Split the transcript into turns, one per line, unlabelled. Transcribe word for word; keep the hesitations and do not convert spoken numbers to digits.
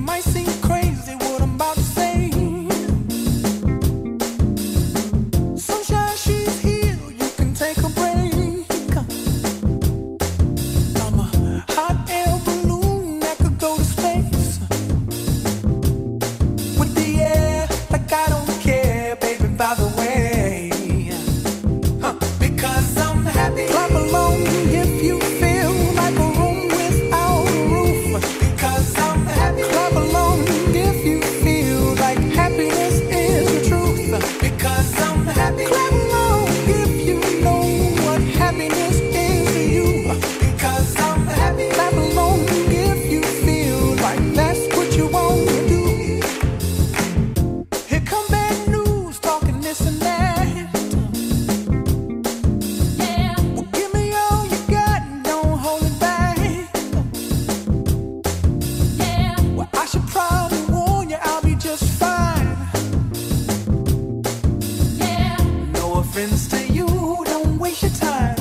might seem crazy what I'm about to say. Sunshine, she's here, you can take a break. I'm a hot air balloon that could go to space. With the air, like I don't care, baby, by the way. Huh. Because I'm happy. Clap along if you feel like a room without a roof. Because I'm happy. Clap along if you feel like happiness is the truth. Because I'm happy. Clap along if you know what happiness is to you. Because I'm happy. Clap along if you feel like that's what you want to do. Here come bad news, talking this and that. Yeah. Well, give me all you got and don't hold it back. Yeah. Well, I should probably warn you, I'll be just fine. Yeah. No offense to you, don't waste your time.